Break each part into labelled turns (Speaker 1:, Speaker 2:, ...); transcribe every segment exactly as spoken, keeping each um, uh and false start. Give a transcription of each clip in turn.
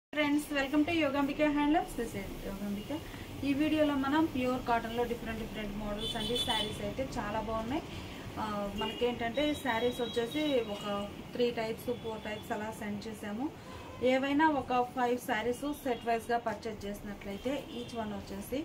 Speaker 1: Friends welcome to Yogambika handlooms this is Yogambika. ఈ వీడియోలో మనం ప్యూర్ కాటన్ లో డిఫరెంట్ డిఫరెంట్ మోడల్స్ అండి సారీస్ అయితే చాలా బాగున్నాయి। మనకేంటంటే సారీస్ వచ్చేసి ఒక త్రీ టైప్స్ ఫోర్ టైప్స్ అలా సెండ్ చేసాము। ఏవైనా ఒక ఫైవ్ సారీస్ సెట్ వైజ్ గా పర్చేజ్ చేసినట్లయితే ఈచ్ వన్ వచ్చేసి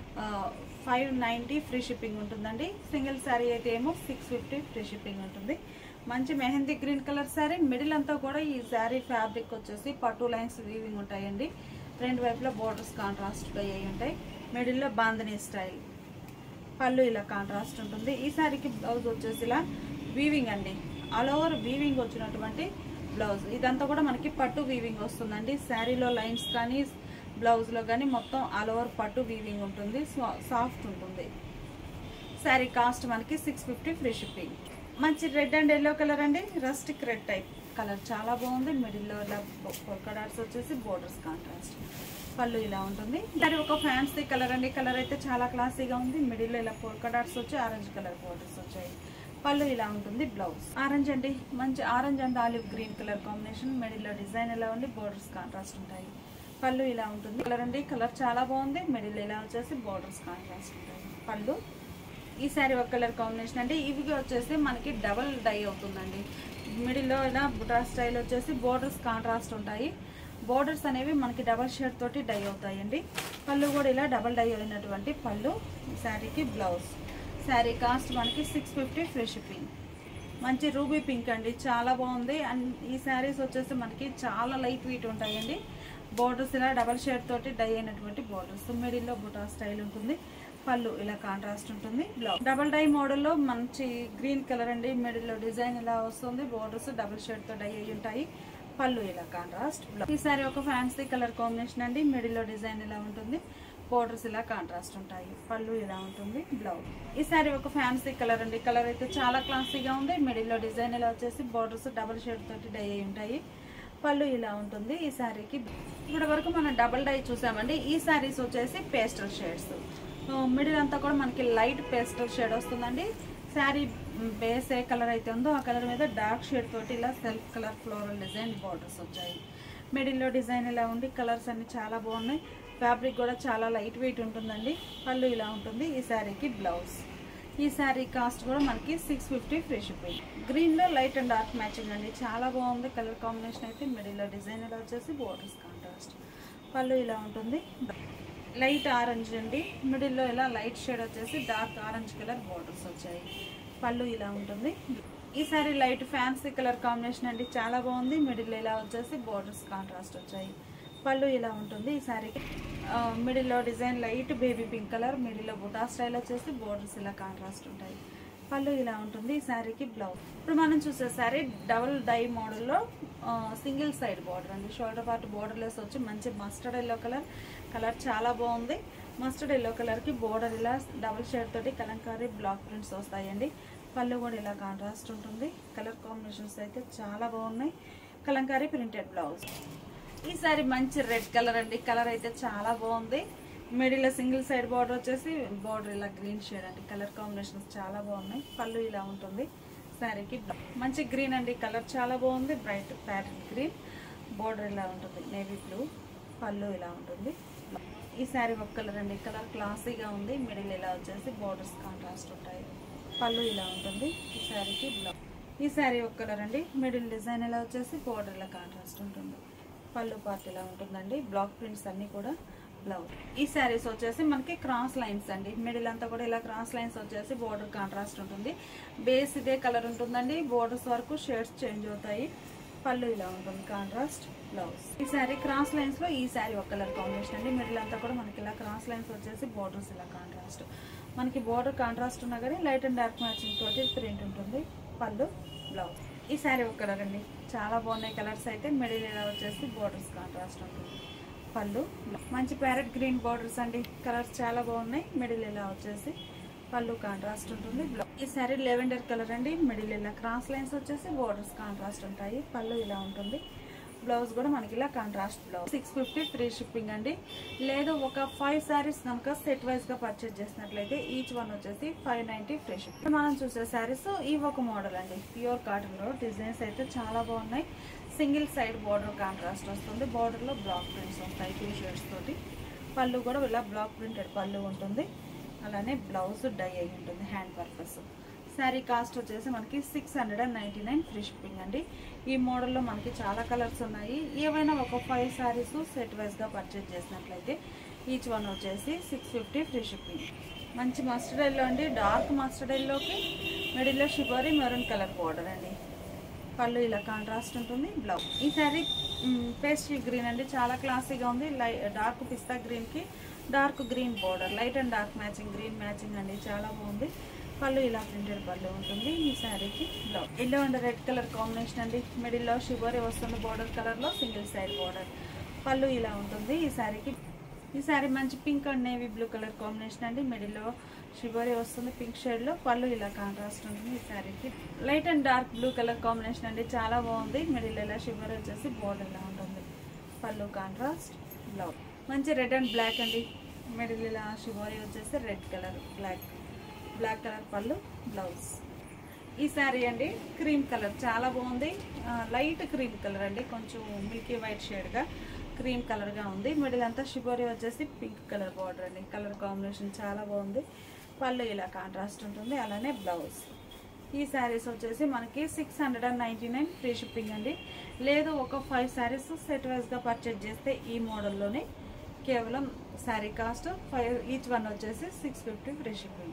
Speaker 1: ఫైవ్ నైంటీ ఫ్రీ షిప్పింగ్ ఉంటుందండి। సింగిల్ సారీ అయితే ఏమో సిక్స్ ఫిఫ్టీ ఫ్రీ షిప్పింగ్ ఉంటుంది। మంచి mehndi green colour sari, middle అంతా కూడా ఈ సారీ ఫ్యాబ్రిక్ వచ్చేసి పట్టు లైన్స్ వీవింగ్ ఉంటాయండి। రెండు వైపులా బోర్డర్స్ కాంట్రాస్ట్ అయ్యి ఉంటాయి। మిడిల్లో బాంధనీ స్టైల్, పళ్ళు ఇలా కాంట్రాస్ట్ ఉంటుంది। ఈ సారీకి బ్లౌజ్ వచ్చేసి ఇలా వీవింగ్ అండి, ఆల్ ఓవర్ వీవింగ్ వచ్చినటువంటి బ్లౌజ్। ఇదంతా కూడా మనకి పట్టు వీవింగ్ వస్తుందండి। శారీలో లైన్స్ కానీ బ్లౌజ్ లో కానీ మొత్తం ఆల్ ఓవర్ పట్టు వీవింగ్ ఉంటుంది, సాఫ్ట్ ఉంటుంది। శారీ కాస్ట్ మనకి సిక్స్ ఫిఫ్టీ ఫ్రీ షిప్పింగ్। మంచి రెడ్ అండ్ ఎల్లో కలర్ అండి, రస్టిక్ రెడ్ టైప్ కలర్ చాలా బాగుంది। మిడిల్లో ఇలా పొల్కా డాట్స్ వచ్చేసి బోర్డర్స్ కాంట్రాస్ట్, పళ్ళు ఇలా ఉంటుంది। మరి ఒక ఫ్యాన్సీ కలర్ అండి, కలర్ అయితే చాలా క్లాసీగా ఉంది। మిడిల్లో ఇలా పొల్కా డాట్స్ వచ్చి ఆరెంజ్ కలర్ బోర్డర్స్ వచ్చాయి, పళ్ళు ఇలా ఉంటుంది। బ్లౌజ్ ఆరెంజ్ అండి, మంచి orange and olive green colour combination. మిడిల్లో డిజైన్ ఇలా ఉండి బోర్డర్స్ కాంట్రాస్ట్ ఉంటాయి, పళ్ళు ఇలా ఉంటుంది। కలర్ అండి, కలర్ చాలా బాగుంది। మిడిల్ ఇలా వచ్చేసి బోర్డర్స్ కాంట్రాస్ట్ ఉంటాయి, పళ్ళు। ఈ సారీ ఒక కలర్ కాంబినేషన్ అండి। ఇవి వచ్చేసి మనకి డబల్ డై అవుతుందండి। మిడిల్లో ఇలా బుటా స్టైల్ వచ్చేసి బోర్డర్స్ కాంట్రాస్ట్ ఉంటాయి। బోర్డర్స్ అనేవి మనకి డబల్ షేడ్ తోటి డై అవుతాయండి। పళ్ళు కూడా ఇలా డబల్ డై అయినటువంటి పళ్ళు। ఈ శారీకి బ్లౌజ్। శారీ కాస్ట్ మనకి సిక్స్ ఫిఫ్టీ ఫ్రీ షిప్పింగ్। మంచి రూబీ పింక్ అండి, చాలా బాగుంది। అండ్ ఈ శారీస్ వచ్చేసి మనకి చాలా లైట్ వెయిట్ ఉంటాయండి। బోర్డర్స్ ఇలా డబల్ షేడ్ తోటి డై అయినటువంటి బోర్డర్స్, మిడిల్లో బుటా స్టైల్ ఉంటుంది, పళ్ళు ఇలా కాంట్రాస్ట్ ఉంటుంది। బ్లౌజ్ డబల్ డై మోడల్లో మంచి గ్రీన్ కలర్ అండి, మిడిల్లో డిజైన్ ఇలా వస్తుంది, బోర్డర్స్ డబల్ షేడ్ తో డై అయి ఉంటాయి, పళ్ళు ఇలా కాంట్రాస్ట్। ఈ సారీ ఒక ఫ్యాన్సీ కలర్ కాంబినేషన్ అండి, మిడిల్లో డిజైన్ ఇలా ఉంటుంది, బోర్డర్స్ ఇలా కాంట్రాస్ట్ ఉంటాయి, పళ్ళు ఇలా ఉంటుంది। బ్లౌజ్ ఈ సారీ ఒక ఫ్యాన్సీ కలర్ అండి, కలర్ అయితే చాలా క్లాసీగా ఉంది। మిడిల్లో డిజైన్ ఇలా వచ్చేసి బోర్డర్స్ డబల్ షేడ్ తోటి డై అయి ఉంటాయి, పళ్ళు ఇలా ఉంటుంది। ఈ సారీకి ఇప్పటి వరకు మనం డబల్ డై చూసామండి। ఈ సారీస్ వచ్చేసి పేస్టల్ షేడ్స్, మిడిల్ అంతా కూడా మనకి లైట్ పేస్టల్ షేడ్ వస్తుందండి। శారీ బేస్ ఏ కలర్ అయితే ఉందో ఆ కలర్ మీద డార్క్ షేడ్ తోటి ఇలా self colour floral design borders వచ్చాయి। మిడిల్లో డిజైన్ ఇలా ఉండి కలర్స్ అన్ని చాలా బాగున్నాయి, ఫ్యాబ్రిక్ కూడా చాలా లైట్ వెయిట్ ఉంటుందండి, పళ్ళు ఇలా ఉంటుంది। ఈ శారీకి బ్లౌజ్। ఈ శారీ కాస్ట్ కూడా మనకి six fifty free shipping. Green లో లైట్ అండ్ డార్క్ మ్యాచింగ్ అండి, చాలా బాగుంది కలర్ కాంబినేషన్ అయితే। మిడిల్లో డిజైన్ ఇలా వచ్చేసి బోర్డర్స్ కాంట్రాస్ట్, పళ్ళు ఇలా ఉంటుంది। లైట్ ఆరెంజ్ అండి, మిడిల్లో ఇలా లైట్ షేడ్ వచ్చేసి డార్క్ ఆరెంజ్ కలర్ బోర్డర్స్ వచ్చాయి, పళ్ళు ఇలా ఉంటుంది। ఈ sari light fancy colour combination అండి, చాలా బాగుంది। మిడిల్లో ఇలా వచ్చేసి బోర్డర్స్ కాంట్రాస్ట్ వచ్చాయి, పళ్ళు ఇలా ఉంటుంది। ఈ సారీకి మిడిల్లో design light baby pink colour, మిడిల్లో బుటా స్టైల్ వచ్చేసి బోర్డర్స్ ఇలా కాంట్రాస్ట్ ఉంటాయి, పళ్ళు ఇలా ఉంటుంది। ఈ శారీకి బ్లౌజ్। ఇప్పుడు మనం చూసే శారీ డబుల్ డై మోడల్లో సింగిల్ సైడ్ బోర్డర్ అండి, షోల్డర్ పార్ట్ బోర్డర్ లెస్ వచ్చి మంచి మస్టర్డ్ ఎల్లో కలర్, కలర్ చాలా బాగుంది। మస్టర్డ్ ఎల్లో కలర్ కి బోర్డర్ ఇలా డబుల్ షేడ్ తోటి కలంకారీ బ్లాక్ ప్రింట్స్ వస్తాయండి, పళ్ళు కూడా ఇలా కాంట్రాస్ట్ ఉంటుంది। కలర్ కాంబినేషన్స్ అయితే చాలా బాగున్నాయి, కలంకారీ ప్రింటెడ్ బ్లౌజ్। ఈ సారీ మంచి రెడ్ కలర్ అండి, కలర్ అయితే చాలా బాగుంది। మిడిల్ సింగిల్ సైడ్ బార్డర్ వచ్చేసి బార్డర్ ఇలా గ్రీన్ షేడ్ అండి, కలర్ కాంబినేషన్స్ చాలా బాగున్నాయి, పళ్ళు ఇలా ఉంటుంది। శారీకి మంచి గ్రీన్ అండి, కలర్ చాలా బాగుంది, బ్రైట్ ప్యారెట్ గ్రీన్, బార్డర్ ఇలా ఉంటుంది నేవీ బ్లూ, పళ్ళు ఇలా ఉంటుంది। ఈ శారీ ఒక కలర్ అండి, కలర్ క్లాసీగా ఉంది, మిడిల్ ఇలా వచ్చేసి బార్డర్స్ కాంట్రాస్ట్ ఉంటాయి, పళ్ళు ఇలా ఉంటుంది। ఈ శారీకి బ్లౌజ్। ఈ శారీ ఒక కలర్ అండి, మిడిల్ డిజైన్ ఇలా వచ్చేసి బార్డర్ ఇలా కాంట్రాస్ట్ ఉంటుంది, పళ్ళు పార్ట్ ఇలా ఉంటుందండి, బ్లాక్ ప్రింట్స్ అన్ని కూడా బ్లౌజ్। ఈ శారీస్ వచ్చేసి మనకి క్రాస్ లైన్స్ అండి, మిడిల్ అంతా కూడా ఇలా క్రాస్ లైన్స్ వచ్చేసి బోర్డర్ కాంట్రాస్ట్ ఉంటుంది, బేస్ ఇదే కలర్ ఉంటుందండి, బోర్డర్స్ వరకు షేడ్స్ చేంజ్ అవుతాయి, పళ్ళు ఇలా ఉంటుంది కాంట్రాస్ట్, బ్లౌజ్। ఈ శారీ క్రాస్ లైన్స్ లో ఈ శారీ ఒక కలర్ కాంబినేషన్ అండి, మిడిల్ అంతా కూడా మనకి ఇలా క్రాస్ లైన్స్ వచ్చేసి బోర్డర్స్ ఇలా కాంట్రాస్ట్, మనకి బోర్డర్ కాంట్రాస్ట్ ఉన్నా కానీ లైట్ అండ్ డార్క్ మ్యాచింగ్ తోటి ప్రింట్ ఉంటుంది, పళ్ళు బ్లౌజ్। ఈ శారీ ఒక కలర్ అండి, చాలా బాగున్నాయి కలర్స్ అయితే। మిడిల్ ఇలా వచ్చేసి బోర్డర్స్ కాంట్రాస్ట్ ఉంటుంది, పళ్ళు మంచి ప్యారెట్ గ్రీన్ బోర్డర్స్ అండి, కలర్స్ చాలా బాగున్నాయి। మిడిల్ ఇలా వచ్చేసి పళ్ళు కాంట్రాస్ట్ ఉంటుంది, బ్లౌజ్। ఈ సారీ లెవెండర్ కలర్ అండి, మిడిల్ ఇలా క్రాస్ లైన్స్ వచ్చేసి బోర్డర్స్ కాంట్రాస్ట్ ఉంటాయి, పళ్ళు ఇలా ఉంటుంది। బ్లౌజ్ కూడా మనకి ఇలా contrast blouse. Six fifty free shipping అండి। లేదు ఒక ఫైవ్ సారీస్ కనుక సెట్ వైజ్ గా పర్చేజ్ చేసినట్లయితే ఈచ్ వన్ వచ్చేసి ఫైవ్ నైన్టీ ఫ్రీ షిప్పింగ్। మనం చూసే సారీస్ ఈ ఒక మోడల్ అండి, ప్యూర్ కాటన్ లో డిజైన్స్ అయితే చాలా బాగున్నాయి। సింగిల్ సైడ్ బార్డర్ కాంట్రాస్ట్ వస్తుంది. బార్డర్లో బ్లాక్ ప్రింట్స్ వస్తాయి టూ షేడ్స్ తోటి. పళ్ళు కూడా ఇలా బ్లాక్ ప్రింటెడ్ పళ్ళు ఉంటుంది. అలానే బ్లౌజ్ డై అయి ఉంటుంది హ్యాండ్ పర్పస్. శారీ కాస్ట్ వచ్చేసి మనకి six hundred and ninety nine free shipping అండి. ఈ మోడల్లో మనకి చాలా కలర్స్ ఉన్నాయి. ఏవైనా ఒక ఫైవ్ శారీస్ సెట్ వైజ్గా పర్చేజ్ చేసినట్లయితే ఈచ్ వన్ వచ్చేసి సిక్స్ ఫిఫ్టీ ఫ్రీ షిప్పింగ్. మంచి మస్టర్డ్ ఎల్లో అండి. డార్క్ మస్టర్డ్ ఎల్లోకి మిడిల్లో షిబోరి మెరూన్ కలర్ బార్డర్ అండి. పళ్ళు ఇలా కాంట్రాస్ట్ ఉంటుంది. బ్లౌజ్ ఈ శారీ పేస్ట్రీ గ్రీన్ అండి. చాలా క్లాసీగా ఉంది. లై డార్క్ పిస్తా గ్రీన్కి dark green border, light and dark matching, green matching అండి. చాలా బాగుంది. పళ్ళు ఇలా ప్రింటెడ్ పళ్ళు ఉంటుంది ఈ శారీకి. Blouse yellow and red colour combination అండి. మిడిల్లో షిబోరి వస్తుంది బార్డర్ కలర్లో, సింగిల్ సైడ్ బార్డర్. పళ్ళు ఇలా ఉంటుంది ఈ శారీకి. ఈ శారీ మంచి pink and navy blue colour combination అండి. మిడిల్లో షిబోరి వస్తుంది పింక్ షేడ్లో. పళ్ళు ఇలా కాంట్రాస్ట్ ఉంటుంది ఈ శారీకి. Light and dark blue colour combination అండి. చాలా బాగుంది. మిడిల్ ఇలా షిబోరి వచ్చేసి బోర్డర్ ఇలా ఉంటుంది. పళ్ళు కాంట్రాస్ట్. బ్లౌజ్ మంచి రెడ్ అండ్ బ్లాక్ అండి. మిడిల్ ఇలా షిబోరి వచ్చేసి red colour, black black colour పళ్ళు. బ్లౌజ్ ఈ శారీ అండి క్రీమ్ కలర్ చాలా బాగుంది. లైట్ క్రీమ్ కలర్ అండి. కొంచెం మిల్కీ వైట్ షేడ్గా క్రీమ్ కలర్గా ఉంది. మిడిల్ అంతా షిబోరి వచ్చేసి పింక్ కలర్ బార్డర్ అండి. కలర్ కాంబినేషన్ చాలా బాగుంది. పళ్ళు ఇలా కాంట్రాస్ట్ ఉంటుంది. అలానే బ్లౌజ్. ఈ శారీస్ వచ్చేసి మనకి six hundred and ninety nine free shipping అండి. లేదు ఒక ఫైవ్ శారీస్ సెట్ వైజ్గా పర్చేజ్ చేస్తే ఈ మోడల్లోనే కేవలం sari cost five each one వచ్చేసి సిక్స్ ఫిఫ్టీ ఫ్రీ షిప్పింగ్.